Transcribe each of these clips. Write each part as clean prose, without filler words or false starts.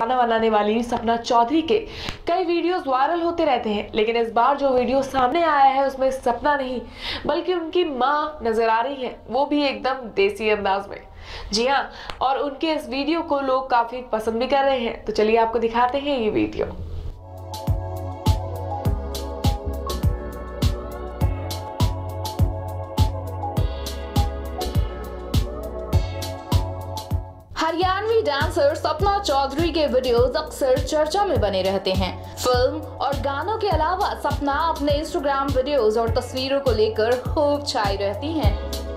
खाना बनाने वाली सपना चौधरी के कई वीडियोस वायरल होते रहते हैं, लेकिन इस बार जो वीडियो सामने आया है उसमें सपना नहीं बल्कि उनकी मां नजर आ रही है, वो भी एकदम देसी अंदाज में। जी हाँ, और उनके इस वीडियो को लोग काफी पसंद भी कर रहे हैं, तो चलिए आपको दिखाते हैं ये वीडियो। हरियाणवी डांसर सपना चौधरी के वीडियोस अक्सर चर्चा में बने रहते हैं। फिल्म और गानों के अलावा सपना अपने इंस्टाग्राम वीडियोस और तस्वीरों को लेकर खूब छाई रहती हैं।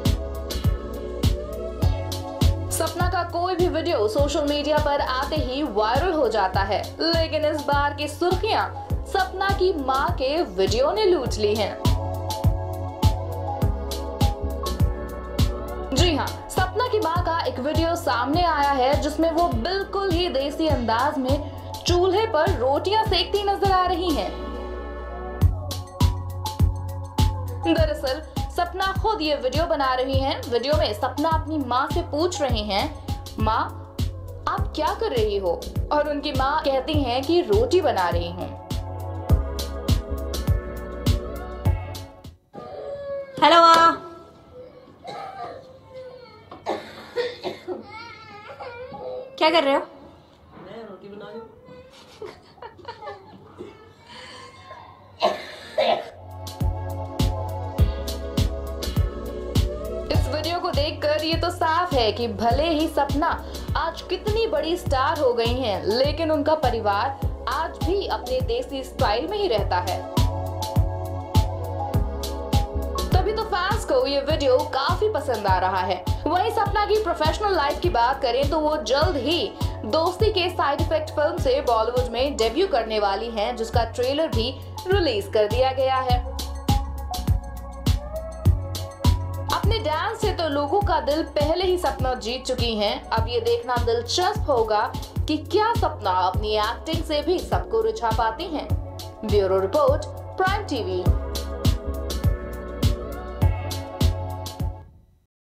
सपना का कोई भी वीडियो सोशल मीडिया पर आते ही वायरल हो जाता है, लेकिन इस बार की सुर्खियां सपना की मां के वीडियो ने लूट ली हैं। जी हाँ, सपना की मां का एक वीडियो सामने आया है जिसमें वो बिल्कुल ही देसी अंदाज में चूल्हे पर रोटियां सेकती नजर आ रही हैं। दरअसल सपना खुद ये वीडियो बना रही हैं। वीडियो में सपना अपनी मां से पूछ रही हैं, मां आप क्या कर रही हो? और उनकी मां कहती हैं कि रोटी बना रही हूं। हेलो मां, क्या कर रहे हो? मैं रोटी बना रही हूँ। इस वीडियो को देखकर ये तो साफ है कि भले ही सपना आज कितनी बड़ी स्टार हो गई हैं, लेकिन उनका परिवार आज भी अपने देसी स्टाइल में ही रहता है। तभी तो फैंस को ये वीडियो काफी पसंद आ रहा है। वहीं सपना की प्रोफेशनल लाइफ की बात करें तो वो जल्द ही दोस्ती के साइड इफेक्ट फिल्म से बॉलीवुड में डेब्यू करने वाली हैं, जिसका ट्रेलर भी रिलीज कर दिया गया है। अपने डांस से तो लोगों का दिल पहले ही सपना जीत चुकी हैं। अब ये देखना दिलचस्प होगा कि क्या सपना अपनी एक्टिंग से भी सबको रिझा पाती हैं। Bureau report, prime TV.